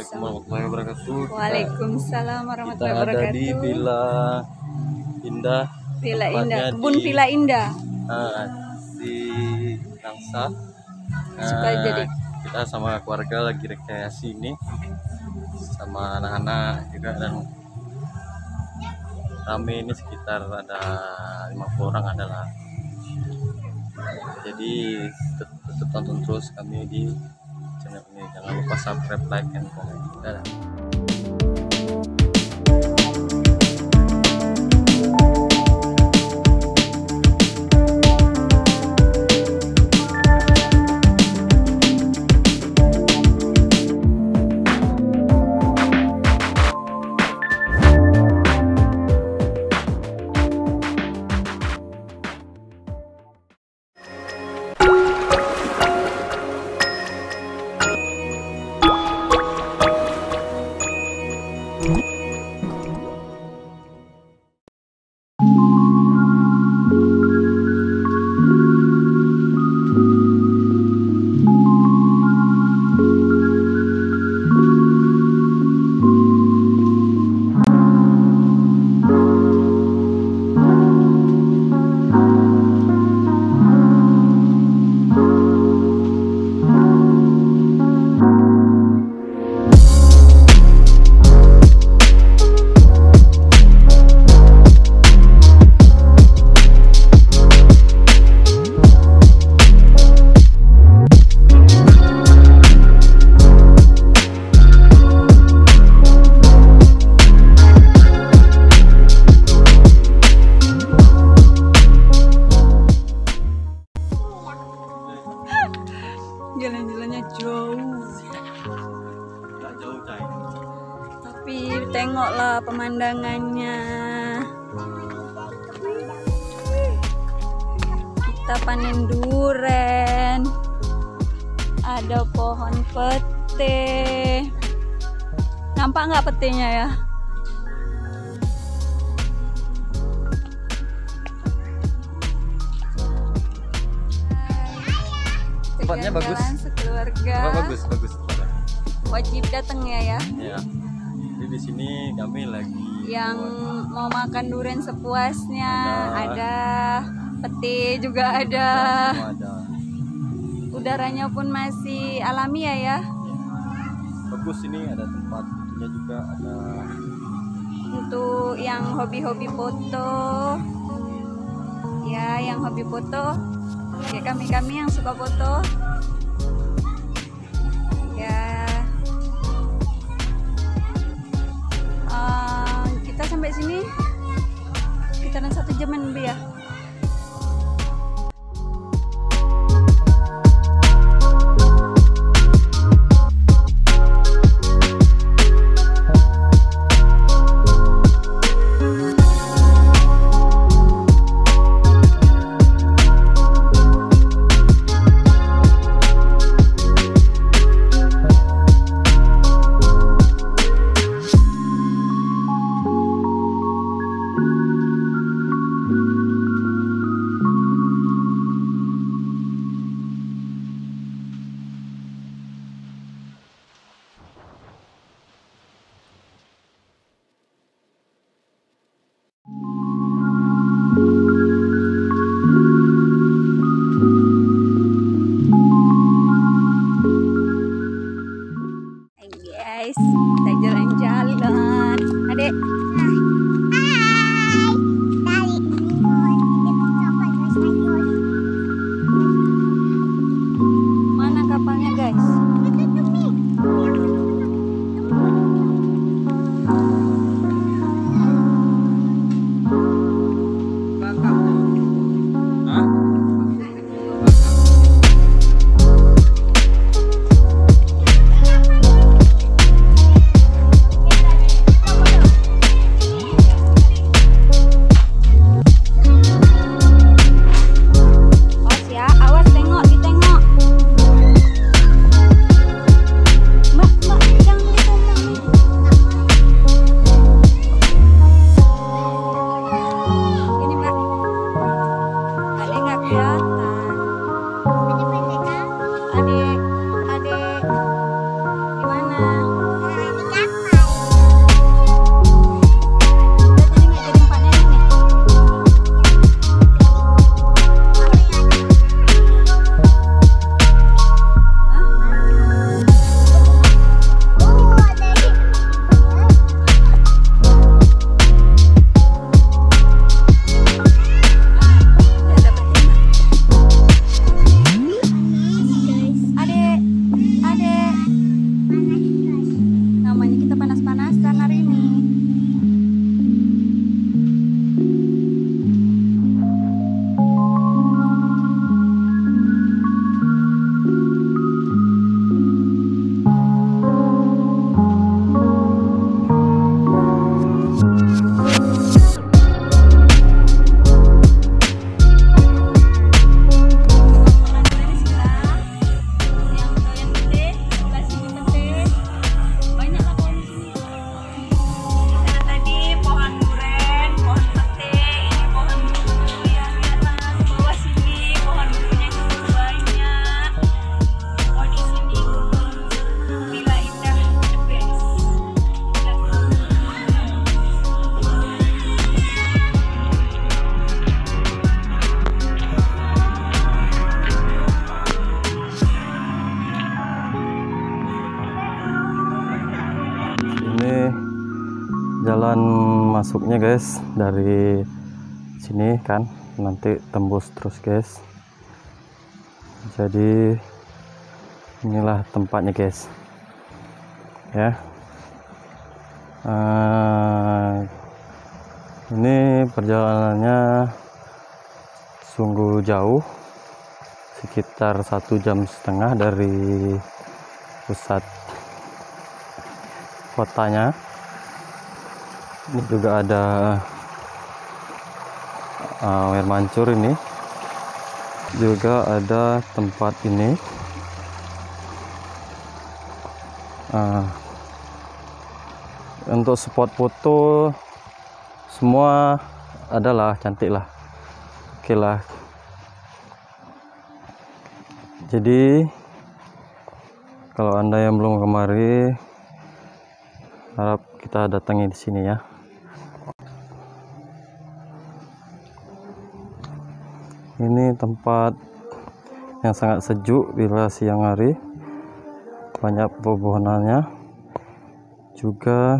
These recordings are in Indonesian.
Assalamualaikum warahmatullahi wabarakatuh. Waalaikumsalam Kita warahmatullahi ada di wabarakatuh. Villa Indah. Villa Tempatnya Indah, kebun di- Villa Indah. Di Nangsa. Suka jadi. Kita sama keluarga lagi rekreasi ini sama anak-anak juga, dan rame ini sekitar ada 50 orang adalah. Jadi tetap tonton terus kami di channel ini, jangan lupa subscribe, like, and comment. Dadah. Jalan-jalannya jauh, Nggak jauh, Cai. tapi tengoklah pemandangannya. Kita panen duren, ada pohon pete. Nampak nggak petenya ya? Tempatnya bagus. Jalan sekeluarga. Bagus. Wajib datang ya. Ya. Jadi di sini kami lagi Yang mau makan durian sepuasnya, ada pete juga ada. semua ada. Udaranya pun masih alami ya. Bagus, ini ada tempat itunya juga, ada Untuk yang hobi-hobi foto, ya, yang hobi foto, kayak kami yang suka foto, ya. Kita sampai sini sekitaran 1 jaman lebih ya. masuknya guys dari sini kan, nanti tembus terus guys. Jadi inilah tempatnya guys ya. Ini perjalanannya sungguh jauh, sekitar 1,5 jam dari pusat kotanya. Ini juga ada air mancur, ini juga ada tempat ini. Untuk spot foto semua adalah cantik lah, oke lah. Jadi kalau anda yang belum kemari, harap kita datangi di sini ya. Ini tempat yang sangat sejuk bila siang hari, banyak pepohonannya, juga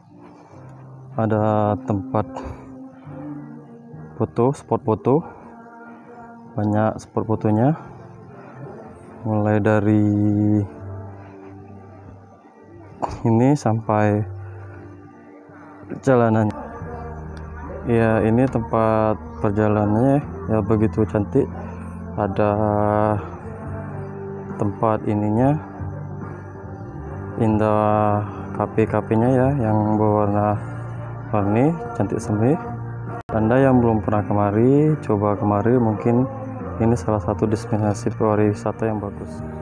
ada tempat foto, spot foto, banyak spot fotonya, mulai dari ini sampai perjalanan. Ya, ini tempat perjalanannya ya, begitu cantik. Ada tempat ininya, indah, kafe-kafenya ya, yang berwarna-warni, cantik semi. Anda yang belum pernah kemari, coba kemari, mungkin ini salah satu destinasi pariwisata yang bagus.